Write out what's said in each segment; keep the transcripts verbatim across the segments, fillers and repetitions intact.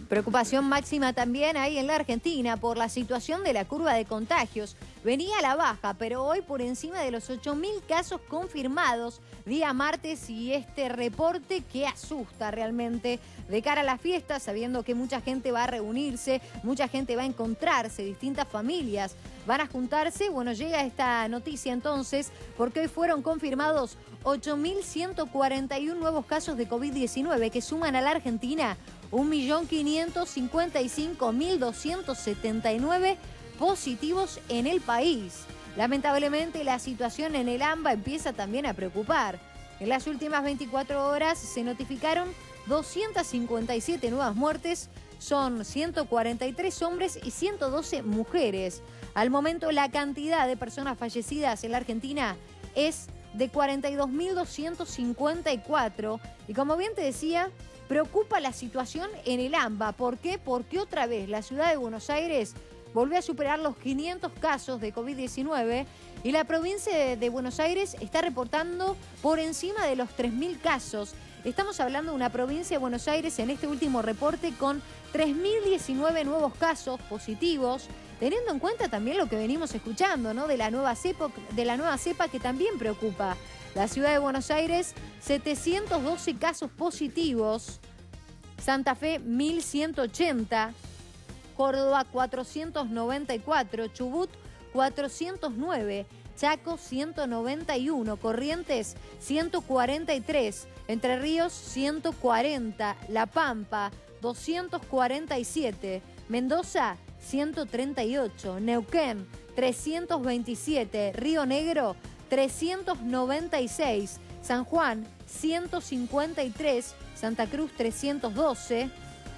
Preocupación máxima también hay en la Argentina por la situación de la curva de contagios. Venía a la baja, pero hoy por encima de los ocho mil casos confirmados día martes, y este reporte que asusta realmente de cara a las fiestas, sabiendo que mucha gente va a reunirse, mucha gente va a encontrarse, distintas familias van a juntarse. Bueno, llega esta noticia entonces porque hoy fueron confirmados ocho mil ciento cuarenta y uno nuevos casos de COVID diecinueve que suman a la Argentina un millón quinientos cincuenta y cinco mil doscientos setenta y nueve positivos en el país. Lamentablemente la situación en el AMBA empieza también a preocupar. En las últimas veinticuatro horas se notificaron doscientas cincuenta y siete nuevas muertes, son ciento cuarenta y tres hombres y ciento doce mujeres. Al momento la cantidad de personas fallecidas en la Argentina es de cuarenta y dos mil doscientos cincuenta y cuatro y como bien te decía, preocupa la situación en el AMBA. ¿Por qué? Porque otra vez la ciudad de Buenos Aires volvió a superar los quinientos casos de COVID diecinueve y la provincia de Buenos Aires está reportando por encima de los tres mil casos. Estamos hablando de una provincia de Buenos Aires en este último reporte con tres mil diecinueve nuevos casos positivos, teniendo en cuenta también lo que venimos escuchando, ¿no? De la nueva cepa, de la nueva cepa que también preocupa. La ciudad de Buenos Aires, setecientos doce casos positivos, Santa Fe mil ciento ochenta, Córdoba cuatrocientos noventa y cuatro, Chubut cuatrocientos nueve, Chaco ciento noventa y uno, Corrientes ciento cuarenta y tres, Entre Ríos ciento cuarenta, La Pampa doscientos cuarenta y siete, Mendoza ciento treinta y ocho, Neuquén trescientos veintisiete, Río Negro trescientos noventa y seis, San Juan ciento cincuenta y tres, Santa Cruz trescientos doce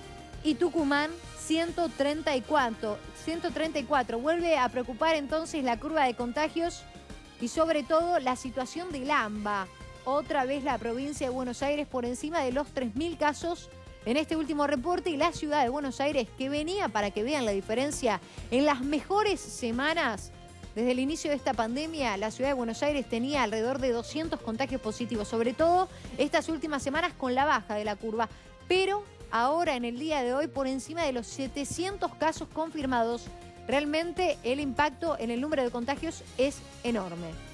y Tucumán ciento treinta y cuatro. ciento treinta y cuatro. Vuelve a preocupar entonces la curva de contagios y sobre todo la situación del AMBA. Otra vez la provincia de Buenos Aires por encima de los tres mil casos en este último reporte, y la ciudad de Buenos Aires, que venía, para que vean la diferencia, en las mejores semanas desde el inicio de esta pandemia. La ciudad de Buenos Aires tenía alrededor de doscientos contagios positivos, sobre todo estas últimas semanas con la baja de la curva, pero ahora en el día de hoy por encima de los setecientos casos confirmados. Realmente el impacto en el número de contagios es enorme.